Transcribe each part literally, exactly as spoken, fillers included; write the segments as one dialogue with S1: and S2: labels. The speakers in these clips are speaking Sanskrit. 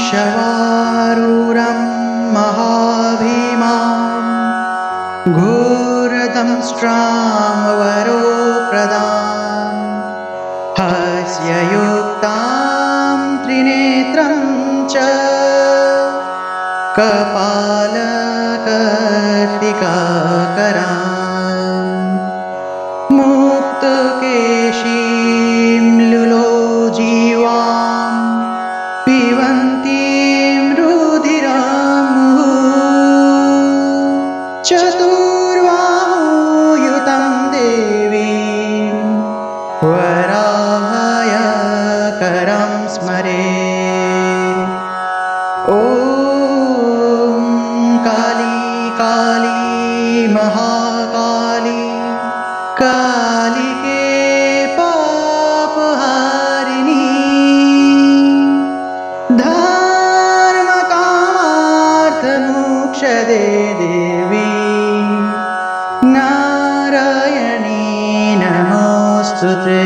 S1: शवारूरं महाभीमां घोरदंष्ट्रां वरोप्रदां हास्ययुक्तां त्रिनेत्रं च कपालकर्तिकाकरां मुक्तकेशीं लुलोजीवां पिबन्तीं रुधिरं चतुर्बाहुयुतं देवीं वराभयकरं स्मरे। ॐ काली काली महाकाली कालिके पापहारिणी धर्मकामार्थमोक्षदे देवी नारायणी नमोऽस्तुते।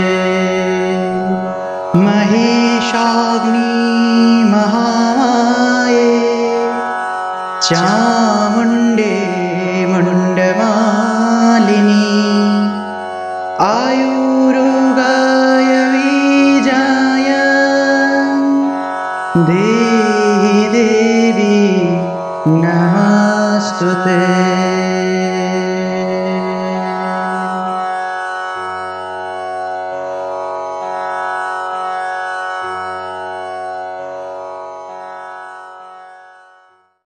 S1: महिषाग्नि महामाये चामुण्डे मुण्डमालिनी आयुरुगाय बीजाय देहि देवी नमोऽस्तुते।